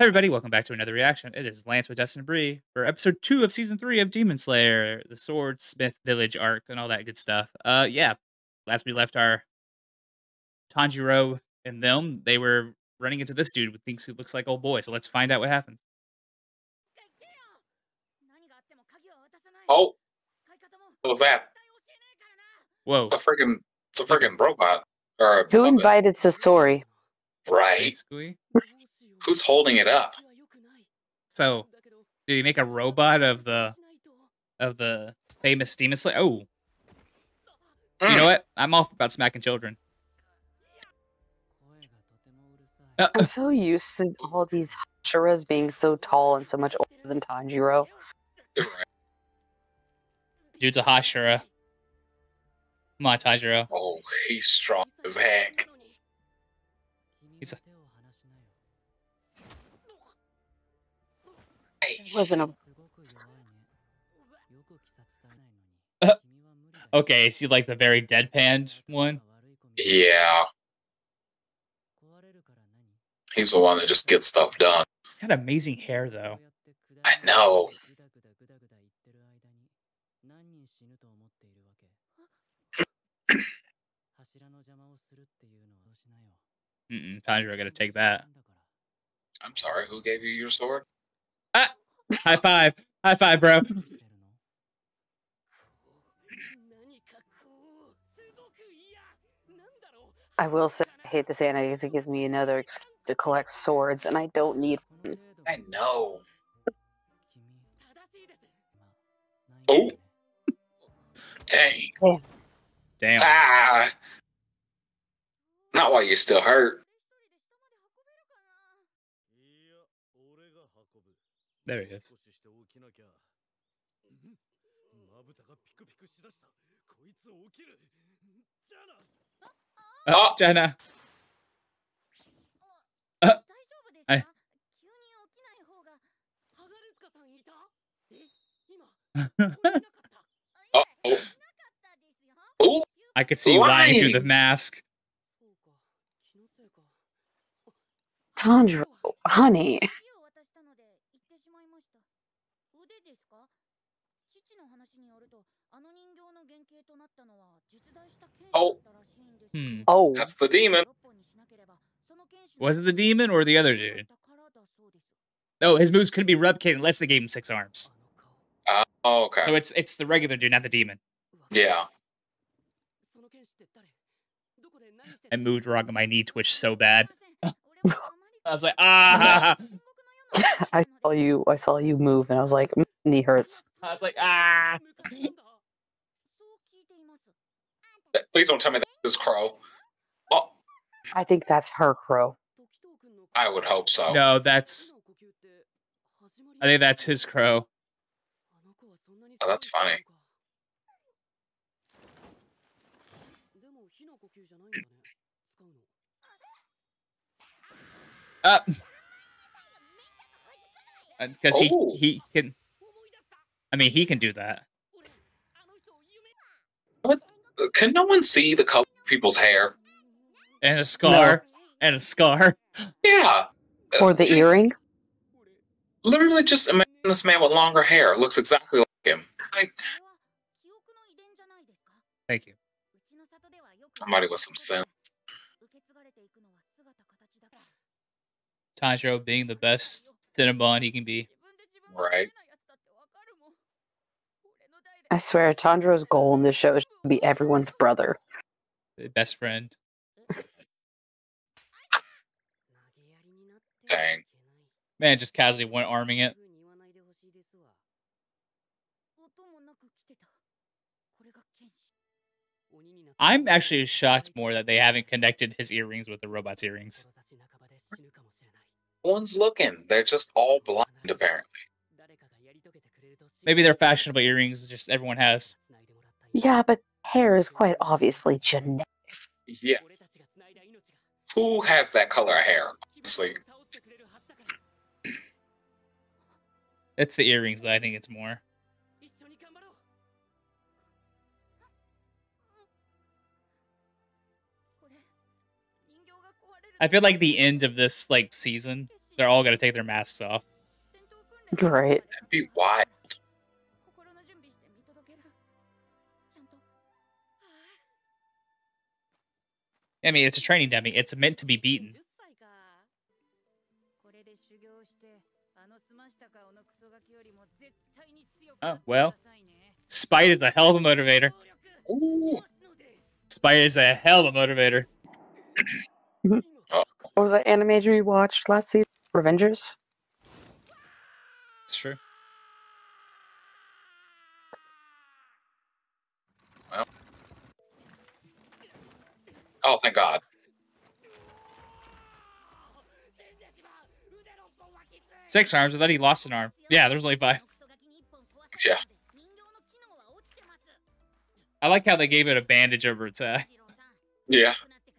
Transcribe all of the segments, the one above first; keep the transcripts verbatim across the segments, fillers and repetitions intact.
Hey everybody, welcome back to another reaction. It is Lance with Dustin Bree for episode two of season three of Demon Slayer, the Swordsmith Village arc, and all that good stuff. Uh, yeah, last we left our Tanjiro and them, they were running into this dude who thinks he looks like old boy. So let's find out what happens. Oh, what was that? Whoa! It's a freaking, it's a freaking robot. Or a Who puppet. invited Sasori? Right. Basically. Who's holding it up? So, did he make a robot of the of the famous Demon Slayer? Oh, Mm. you know what? I'm all about smacking children. Uh, I'm so used to all these Hashiras being so tall and so much older than Tanjiro. You're right. dude's a Hashira. Come on, Tanjiro. Oh, he's strong as heck. He's a It wasn't a. Uh, okay, is he like the very deadpan one? Yeah. He's the one that just gets stuff done. He's got amazing hair, though. I know. Mm-mm, Tanjiro gotta take that. I'm sorry, who gave you your sword? Ah! High five! High five, bro! I will say, I hate this anime because it gives me another excuse to collect swords, and I don't need one. I know. Oh. Dang. Damn. Ah. Not while you're still hurt. There he is. Oh, Jenna. Uh, I... Uh-oh. Oh. I could see you lying through the Lying. mask. Tanjiro, honey. Oh. Hmm. Oh, That's the demon. Was it the demon or the other dude? Oh, his moves couldn't be replicated unless they gave him six arms. Uh, oh, okay. So it's it's the regular dude, not the demon. Yeah. I moved wrong and my knee twitched so bad. I was like, ah! I saw you. I saw you move, and I was like, "Mm, knee hurts." I was like, ah! Please don't tell me that this Crow. Oh, I think that's her crow. I would hope so. No, that's... I think that's his crow. Oh, that's funny. Uh, Because he, Oh. he can... I mean, he can do that. What? Can no one see the color of people's hair? And a scar. And a scar. Yeah. Or the earring. Literally just imagine this man with longer hair. Looks exactly like him. Like Thank you. somebody with some sense. Tanjiro being the best Cinnabon he can be. Right. I swear, Tanjiro's goal in this show is to be everyone's brother. The best friend. Dang. Man, just casually one arming it. I'm actually shocked more that they haven't connected his earrings with the robot's earrings. No one's looking. They're just all blind, apparently. Maybe they're fashionable earrings, just everyone has. Yeah, but hair is quite obviously genetic. Yeah. Who has that color of hair? Honestly. It's the earrings that I think it's more. I feel like the end of this like season They're all gonna take their masks off. Right. That'd be wild. I mean, it's a training dummy. It's meant to be beaten. Oh, well. Spite is a hell of a motivator. Ooh. Spite is a hell of a motivator. Oh, What was that animation we watched last season? Revengers? It's true. well. Oh, thank God. Six arms, but then he lost an arm. Yeah, there's only five. Yeah. I like how they gave it a bandage over its eye. Yeah.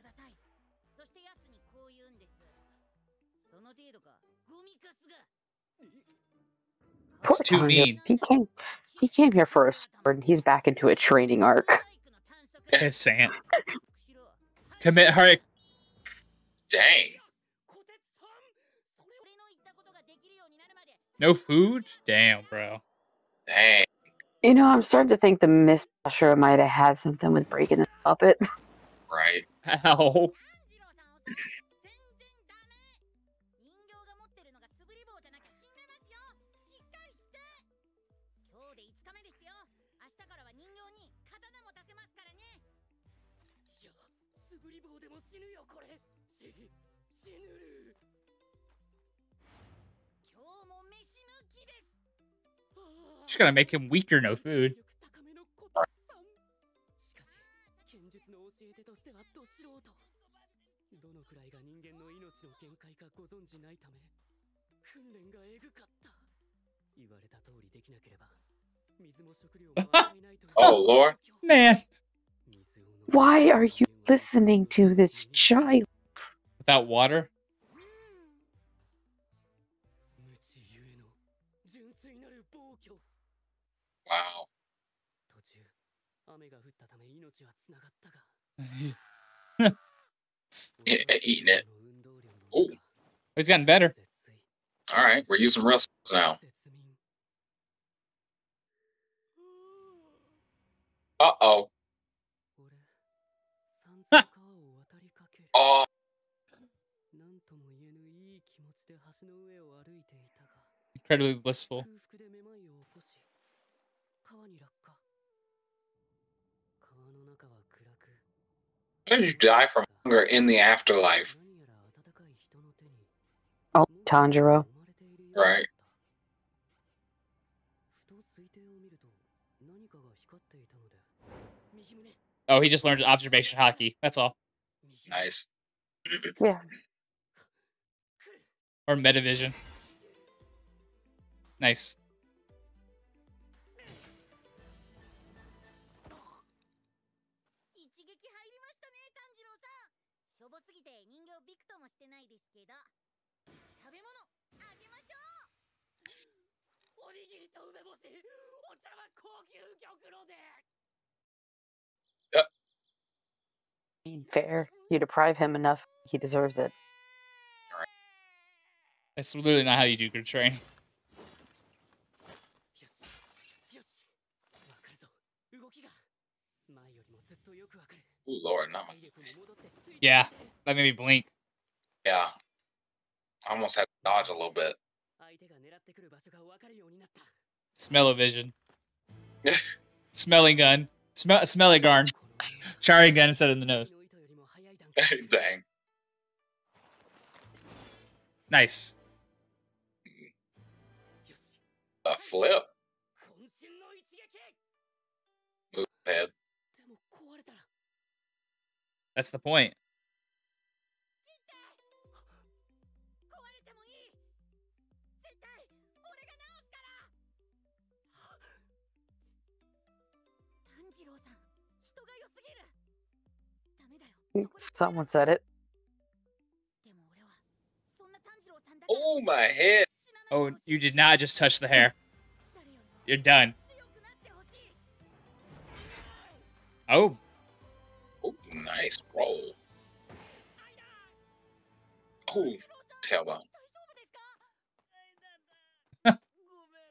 Poor It's too Tanjiro. mean. He came, he came here for a sword, and he's back into a training arc. Pissant. Commit heart. Dang. No food? Damn, bro. Dang. You know, I'm starting to think the Mist Ashura might have had something with breaking the puppet. Right. Ow. Just gotta make him weaker, no food. Oh, Lord. Man. Why are you listening to this child? Without water? Wow. Yeah, eating it. Oh, He's gotten better. all right. We're using real skills now. Uh-oh. Oh, Incredibly blissful. how did you die from hunger in the afterlife? Oh, Tanjiro. Right. Oh, he just learned observation hockey. That's all. Nice. Yeah. Or metavision. Nice. Fair. You deprive him enough, he deserves it. That's literally not how you do good training. Ooh, Lord, no. Yeah, that made me blink. Yeah. I almost had to dodge a little bit. Smell-o-vision. Smelling gun. Smell smelly gun. Charring gun instead of the nose. Dang. Nice. A flip. Move his head. That's the point. Someone said it. Oh, my head. Oh, you did not just touch the hair. You're done. Oh. Oh, nice roll. Oh, tailbone.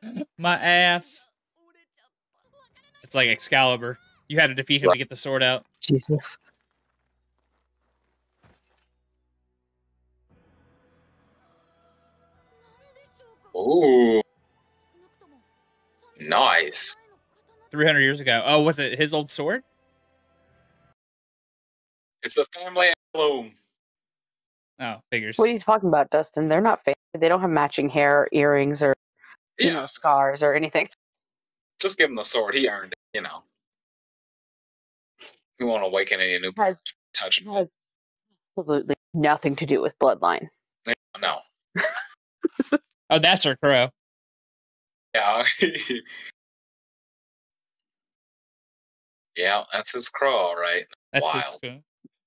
My ass. It's like Excalibur. You had to defeat him to get the sword out. Jesus. Ooh. Nice. three hundred years ago. Oh, was it his old sword? It's a family heirloom. Oh, figures. What are you talking about, Dustin? They're not family. They don't have matching hair, earrings, or you Yeah. know, scars or anything. Just give him the sword. He earned it, you know. He won't awaken any new Has- touch. It has absolutely nothing to do with bloodline. No. Oh, that's her crow. Yeah. Yeah, that's his crow, all right. That's Wild. his crow.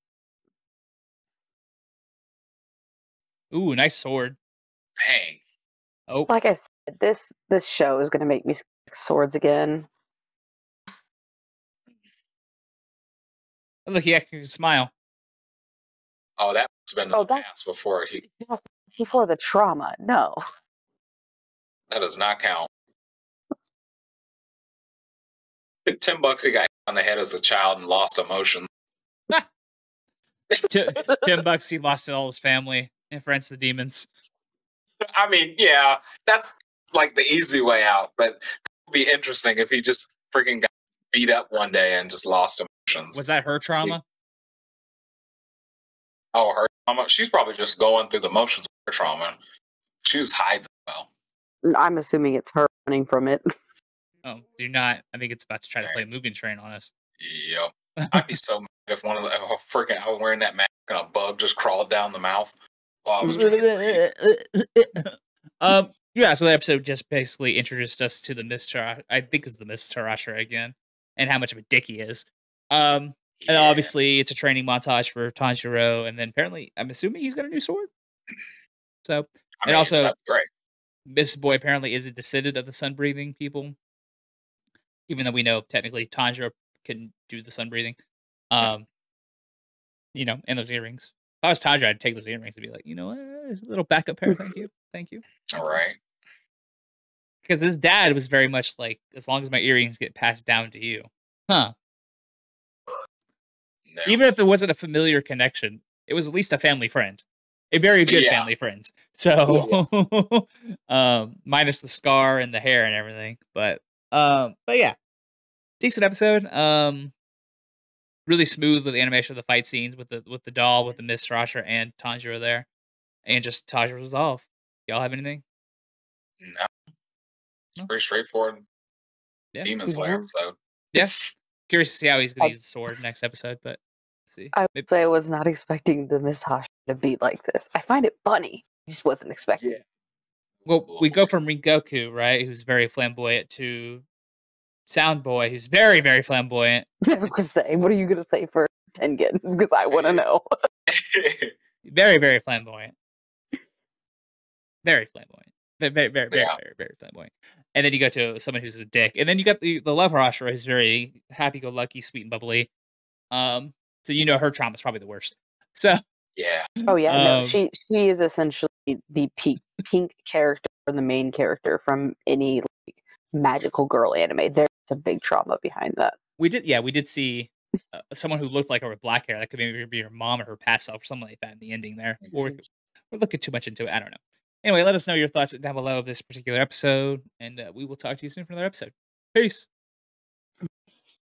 Ooh, nice sword. Dang. Oh, Like I said, this this show is going to make me like swords again. look, he can smile. Oh, that must have been in Oh, the that- past before he. Before the trauma, no. That does not count. Ten bucks he got hit on the head as a child and lost emotion. T- Tim Bucks, he lost all his family and friends to demons. I mean, yeah, that's like the easy way out, but it would be interesting if he just freaking got beat up one day and just lost emotions. Was that her trauma? Oh, her trauma? She's probably just going through the motions of her trauma. She just hides it well. I'm assuming it's her running from it. Oh, do not. I think it's about to try to play Mugen Train on us. Yep. I'd be so mad if one of the oh, freaking I was wearing that mask and a bug just crawled down the mouth while I was trying to breathe. um, yeah, so the episode just basically introduced us to the Mister I think is the Mister Tarashra again, and how much of a dick he is. Um, and Yeah. obviously it's a training montage for Tanjiro, and then apparently I'm assuming he's got a new sword. So, I and mean, also- that'd be great. Miss Boy apparently is a descendant of the sun breathing people, even though we know technically Tanjiro can do the sun breathing. Um, you know, and those earrings. If I was Tanjiro, I'd take those earrings and be like, you know, eh, a little backup pair, thank you, thank you. All right. Because his dad was very much like, as long as my earrings get passed down to you, huh? No. Even if it wasn't a familiar connection, it was at least a family friend, a very good Yeah. family friend. So, um, minus the scar and the hair and everything, but um, but yeah, decent episode. Um, really smooth with the animation of the fight scenes with the with the doll, with the Miss Tarashra and Tanjiro there, and just Tanjiro's resolve. Y'all have anything? No. It's No. pretty straightforward. Yeah. Demon Slayer Yeah. episode. Yes. Curious to see how he's going I- to use the sword next episode, but let's see. I Maybe- would say I was not expecting the Miss Hosh to be like this. I find it funny. I just wasn't expecting it. Well, we go from Ringoku, right, who's very flamboyant, to Sound Boy, who's very, very flamboyant. I was going to say, what are you going to say for Tengen? Because I want to know. Very, very flamboyant. Very flamboyant. Very, very, very, very, Yeah. very, very flamboyant. And then you go to someone who's a dick. And then you got the, the love Harashra, who's very happy-go-lucky, sweet and bubbly. Um, so you know her trauma's probably the worst. So, Yeah. Oh yeah, no, Um, she she is essentially the pink, pink character or the main character from any like magical girl anime. There's a big trauma behind that. we did, yeah, we did see uh, someone who looked like her with black hair. That could maybe be her mom or her past self or something like that in the ending there. Or we're looking too much into it. I don't know. Anyway, let us know your thoughts down below of this particular episode, and uh, we will talk to you soon for another episode. Peace.